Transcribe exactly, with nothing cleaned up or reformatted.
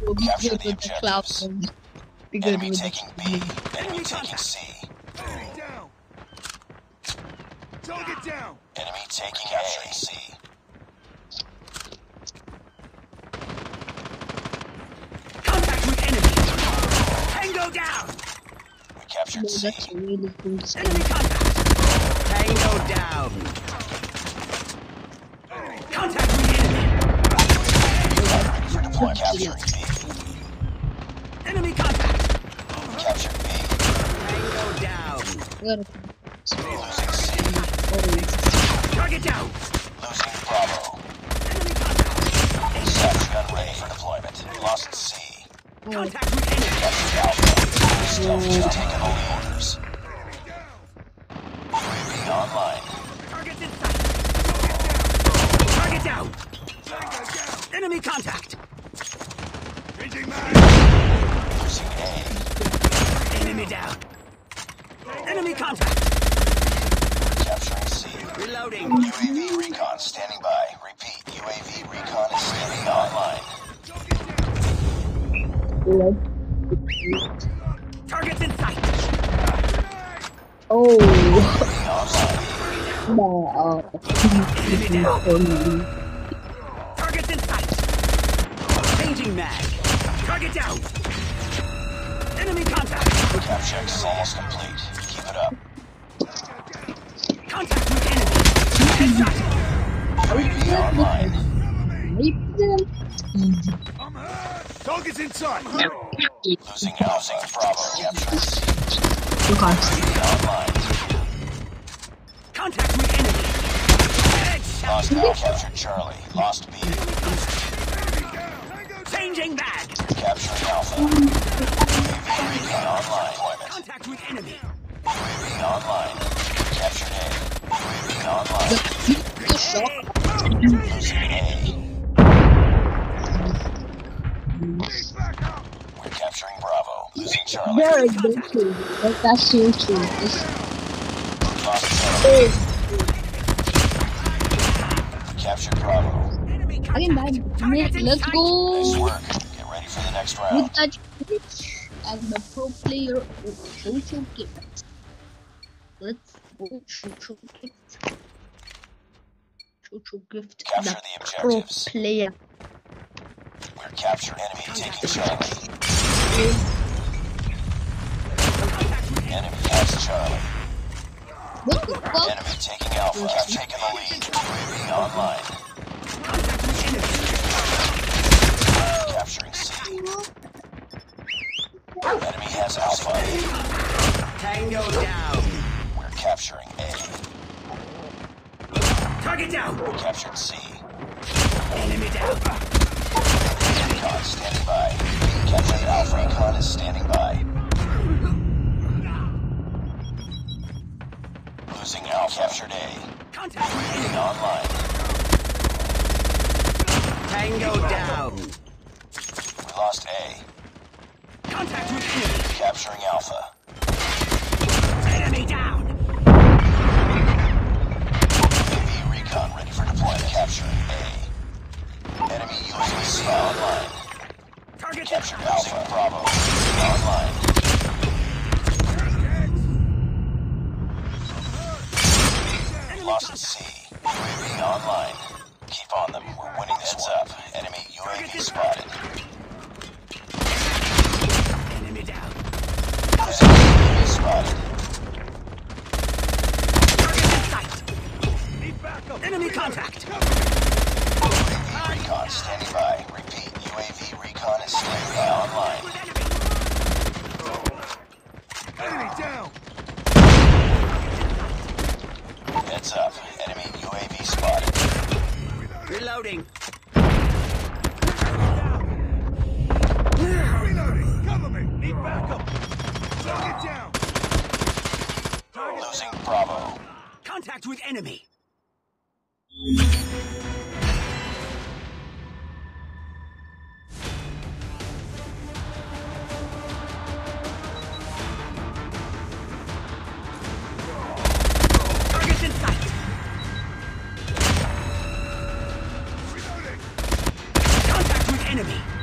be Capture good the with the cloud. objectives. Be good Enemy with taking the B. Enemy taking C. Enemy down. Target down. Enemy taking capturing C. Contact with enemy. Tango down. We captured No, C. that's a really good skin. Enemy contact. Tango down. Contact with enemy. Ready for deployment. Capturing B. Enemy contact. Captured B. Tango down. Good. Losing C. Target down. Losing Bravo. Enemy contact. Shotgun ready for deployment. Lost C. Contact with enemy. Captured Alpha. Stealth just taking all the orders. U A V online. Target's in sight. Target down. Enemy contact. Changing mag. Losing A. Enemy down. Enemy contact. Capturing C. Reloading. U A V recon standing by. Repeat. U A V recon is standing online. Good. Target's in sight. Oh. Online. No. Enemy down. Target's in sight. Changing mag. Target down. Enemy contact. Capture is almost complete. Keep it up. Contact with enemy. Headshot. U A V online. I'm hurt. Target's inside. Losing housing. Bravo. Capturing C. You can't. U A V online. Contact with enemy. Headshot. Lost Al. Captured Charlie. Lost B. Changing mag. Capturing Alpha. U A V recon online. Deployment. Contact with enemy. U A V online. Captured A. U A V online. Losing A. We're capturing Bravo. Losing Charlie. Very good too. Like that's so true. It's Lost Charlie. Captured Bravo. Enemy I can buy Target's in let's sight. Nice go work. Get ready for the next round. with that pitch as the pro player of Ochoochogift. Let's go Ochoochogift. Ochoochogift, Capture the the pro objectives. player. We're capturing enemy taking Charlie. Enemy has Charlie. What the fuck? Enemy taking Alpha. Cap taking the lead. U A V online. Contact with enemy. Capturing C. Enemy has Alpha. Tango down. We're capturing A. Target down. Captured C. Enemy down. Recon standing by. Captured Alpha. Recon is standing by. Losing Alpha. Captured A. Contact with Enemy enemy. online. Tango down. We lost A. Contact with enemy. Capturing Alpha. Enemy down. U A V recon ready for deployment. Capturing A. Enemy U A V C online. Target Captured Alpha. Bravo. Online. Lost C. U A V online. Keep on them. We're winning this one. Up. Enemy U A V spotted. enemy down. Losing U A V spotted. Target in sight. Enemy contact. U A V recon standing by. Repeat. U A V recon is standing by online. With enemy. Enemy down. Heads up. Enemy U A V spotted. Reloading. Reloading. Cover me. Need backup. Target down. Losing Bravo. Contact with enemy. Target's in sight. Reloading. Contact with enemy.